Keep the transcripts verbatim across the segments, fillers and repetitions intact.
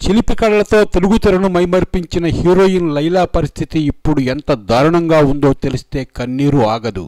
చిలిపి కళ్ళతో తెలుగు తెరను మైమర్పించిన హీరోయిన్ లైలా పరిస్థితి ఇప్పుడు ఎంత దారుణంగా ఉందో తెలిస్తే కన్నీరు ఆగదు.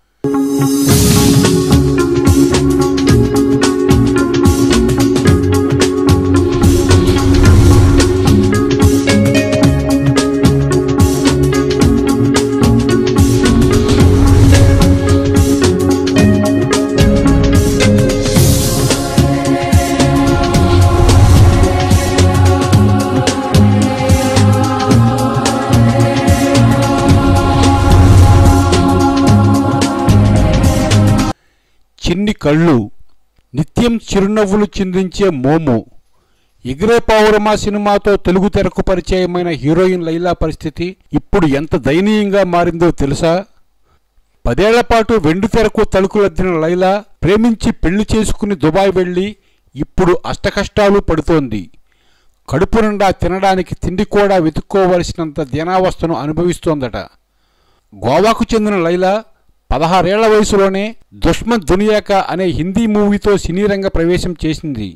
చిన్ని కళ్ళు, నిత్యం చిరునవ్వులు చిందించే మోము. ఎగిరే పౌరమా సినిమాతో తెలుగు తెరకు పరిచయమైన హీరోయిన్ లైలా పరిస్థితి ఇప్పుడు ఎంత దయనీయంగా మారిందో తెలుసా? పదేళ్ల పాటు వెండి తెరకు తలుకులద్దిన లైలా ప్రేమించి పెళ్లి చేసుకుని దుబాయ్ వెళ్లి ఇప్పుడు అష్టకష్టాలు పడుతోంది. కడుపు నిండా తినడానికి తిండి కూడా వెతుక్కోవలసినంత దీనావస్థను అనుభవిస్తోందట. గోవాకు చెందిన లైలా పదహారేళ్ల వయసులోనే దుష్మన్ దునియాకా అనే హిందీ మూవీతో సినీ రంగ ప్రవేశం చేసింది.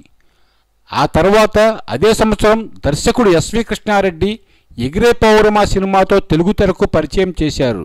ఆ తర్వాత అదే సంవత్సరం దర్శకుడు ఎస్వి కృష్ణారెడ్డి ఎగిరే పౌరమా సినిమాతో తెలుగు తెరకు పరిచయం చేశారు.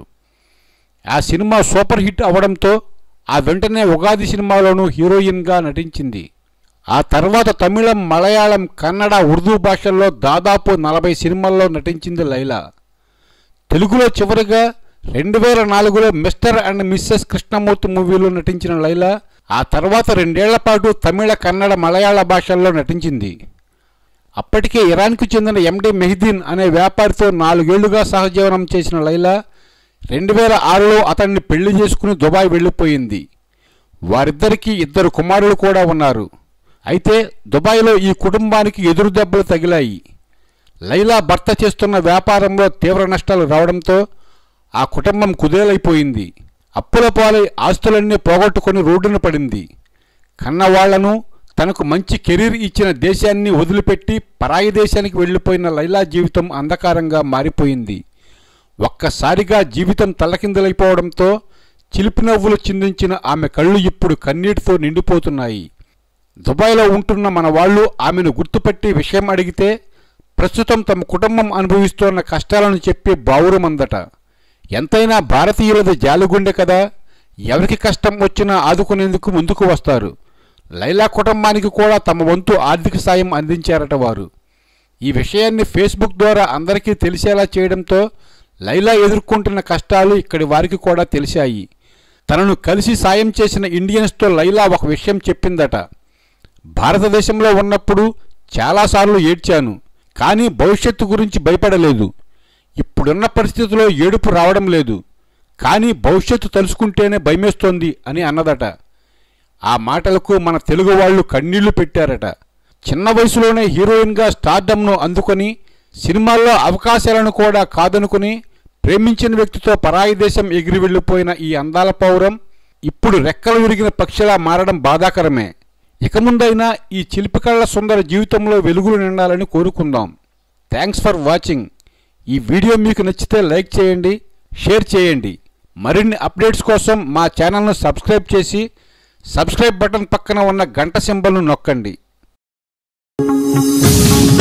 ఆ సినిమా సూపర్ హిట్ అవడంతో ఆ వెంటనే ఉగాది సినిమాలోనూ హీరోయిన్గా నటించింది. ఆ తర్వాత తమిళం, మలయాళం, కన్నడ, ఉర్దూ భాషల్లో దాదాపు నలభై సినిమాల్లో నటించింది లైలా. తెలుగులో చివరిగా రెండు వేల నాలుగులో మిస్టర్ అండ్ మిస్సెస్ కృష్ణమూర్తి మూవీలో నటించిన లైలా ఆ తర్వాత రెండేళ్ల పాటు తమిళ, కన్నడ, మలయాళ భాషల్లో నటించింది. అప్పటికే ఇరాన్కు చెందిన ఎండి మెహదీన్ అనే వ్యాపారితో నాలుగేళ్లుగా సహజీవనం చేసిన లైలా రెండు వేల ఆరులో అతన్ని పెళ్లి చేసుకుని దుబాయ్ వెళ్లిపోయింది. వారిద్దరికీ ఇద్దరు కుమారులు కూడా ఉన్నారు. అయితే దుబాయ్లో ఈ కుటుంబానికి ఎదురు దెబ్బలు తగిలాయి. లైలా భర్త చేస్తున్న వ్యాపారంలో తీవ్ర నష్టాలు రావడంతో ఆ కుటుంబం కుదేలైపోయింది. అప్పుల పాలై ఆస్తులన్నీ పోగొట్టుకుని రోడ్డున పడింది. కన్నవాళ్లను, తనకు మంచి కెరీర్ ఇచ్చిన దేశాన్ని వదిలిపెట్టి పరాయి దేశానికి వెళ్లిపోయిన లైలా జీవితం అంధకారంగా మారిపోయింది. ఒక్కసారిగా జీవితం తల్లకిందులైపోవడంతో చిలిపి నవ్వులు చిందించిన ఆమె కళ్ళు ఇప్పుడు కన్నీటితో నిండిపోతున్నాయి. దుబాయ్లో ఉంటున్న మన వాళ్ళు ఆమెను గుర్తుపట్టి విషయం అడిగితే ప్రస్తుతం తమ కుటుంబం అనుభవిస్తున్న కష్టాలను చెప్పి బావురమందట. ఎంతైనా భారతీయులది జాలిగుండె కదా, ఎవరికి కష్టం వచ్చినా ఆదుకునేందుకు ముందుకు వస్తారు. లైలా కుటుంబానికి కూడా తమ వంతు ఆర్థిక సాయం అందించారట వారు. ఈ విషయాన్ని ఫేస్బుక్ ద్వారా అందరికీ తెలిసేలా చేయడంతో లైలా ఎదుర్కొంటున్న కష్టాలు ఇక్కడి వారికి కూడా తెలిసాయి. తనను కలిసి సాయం చేసిన ఇండియన్స్తో లైలా ఒక విషయం చెప్పిందట. భారతదేశంలో ఉన్నప్పుడు చాలాసార్లు ఏడ్చాను, కానీ భవిష్యత్తు గురించి భయపడలేదు. ఇప్పుడున్న పరిస్థితిలో ఏడుపు రావడం లేదు, కానీ భవిష్యత్తు తలుసుకుంటేనే భయమేస్తోంది అని అన్నదట. ఆ మాటలకు మన తెలుగు వాళ్ళు కన్నీళ్లు పెట్టారట. చిన్న వయసులోనే హీరోయిన్గా స్టార్డమ్ను అందుకొని సినిమాల్లో అవకాశాలను కూడా కాదనుకుని ప్రేమించిన వ్యక్తితో పరాయి దేశం ఎగిరి వెళ్ళిపోయిన ఈ అందాల పౌరం ఇప్పుడు రెక్కలు విరిగిన పక్షిలా మారడం బాధాకరమే. ఇక ముందైనా ఈ చిలిపికళ్ళ సుందర జీవితంలో వెలుగులు నిండాలని కోరుకుందాం. Thanks for watching. ఈ వీడియో మీకు నచ్చితే లైక్ చేయండి, షేర్ చేయండి. మరిన్ని అప్డేట్స్ కోసం మా ఛానల్ను సబ్స్క్రైబ్ చేసి సబ్స్క్రైబ్ బటన్ పక్కన ఉన్న గంట సింబల్ను నొక్కండి.